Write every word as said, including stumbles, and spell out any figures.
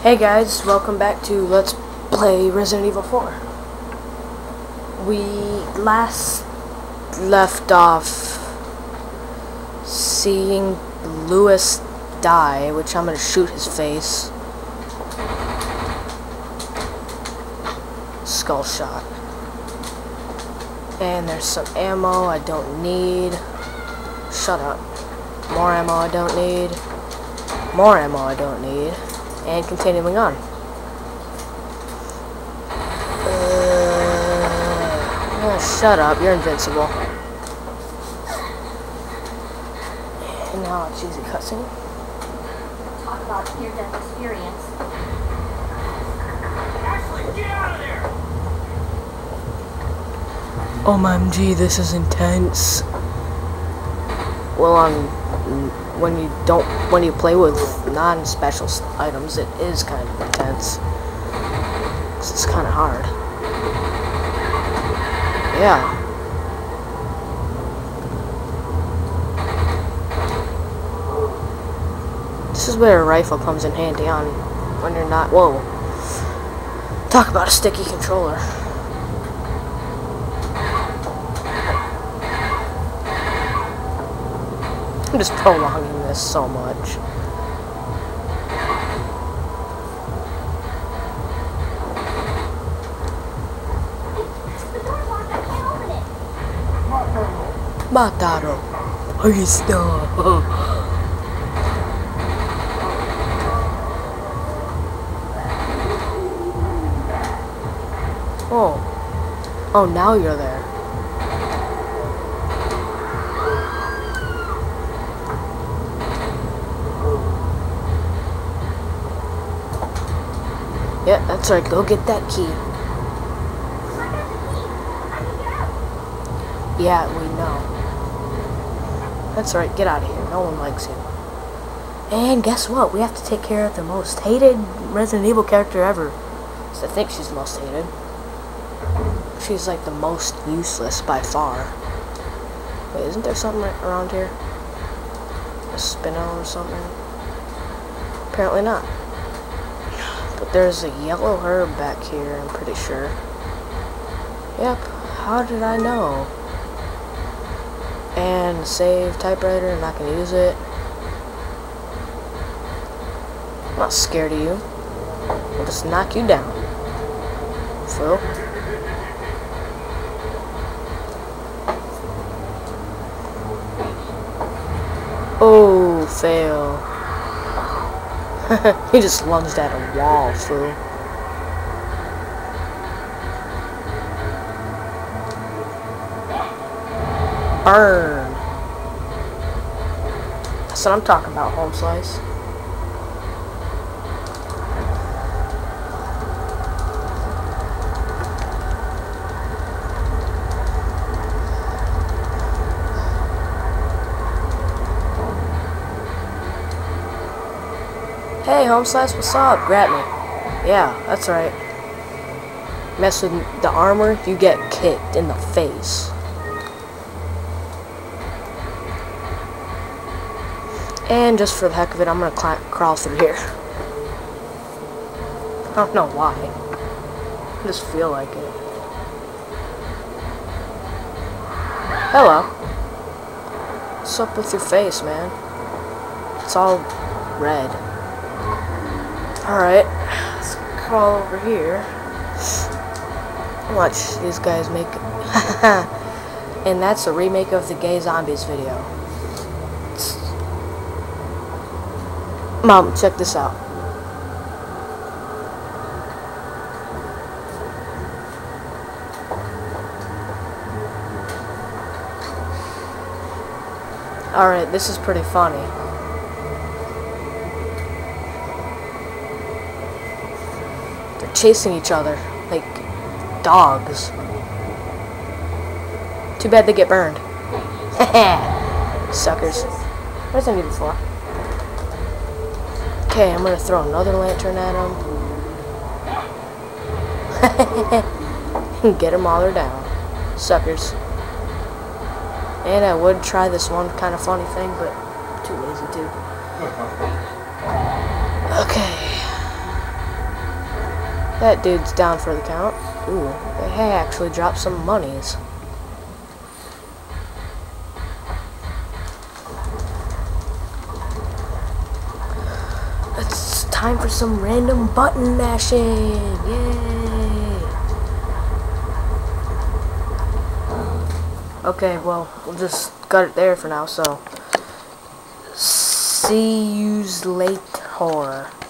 Hey guys, welcome back to Let's Play Resident Evil four. We last left off seeing Louis die, which I'm gonna shoot his face. Skull shot. And there's some ammo I don't need. Shut up. More ammo I don't need. More ammo I don't need. And continuing on. Uh, oh, shut up, you're invincible. And now it's easy cutscene. Talk about near-death experience. Ashley, get out of there! O M G, this is intense. Well, on when you don't when you play with non-special items, it is kind of intense. 'Cause it's kind of hard. Yeah. This is where a rifle comes in handy on when you're not. Whoa. Talk about a sticky controller. I'm just prolonging this so much. The door's locked, I can't open it. Mataro. Ahí está. Oh. Oh, now you're there. Yeah, that's right. Go get that key. I got the key. How do you get out? Yeah, we know. That's right. Get out of here. No one likes you. And guess what? We have to take care of the most hated Resident Evil character ever. So I think she's the most hated. She's like the most useless by far. Wait, isn't there something right around here? A spinel or something? Apparently not. But there's a yellow herb back here, I'm pretty sure. Yep, how did I know? And save typewriter, I'm not gonna use it. I'm not scared of you. I'll just knock you down. Fool. Oh, fail. He just lunged at a wall, fool. Burn. That's what I'm talking about, home slice. Hey, home slice, what's up? Grab me. Yeah, that's right. Mess with the armor, you get kicked in the face. And just for the heck of it, I'm gonna climb, crawl through here. I don't know why. I just feel like it. Hello. What's up with your face, man? It's all red. Alright, let's crawl over here. Watch these guys make it. And that's a remake of the Gay Zombies video. Mom, check this out. Alright, this is pretty funny. Chasing each other like dogs. Too bad they get burned. Suckers. Where's I need before? Okay, I'm gonna throw another lantern at them. Get them while they're down. Suckers. And I would try this one kind of funny thing, but too lazy to. Okay. That dude's down for the count. Ooh, they actually dropped some monies. It's time for some random button mashing. Yay! Okay, well, we'll just cut it there for now, so see yous later.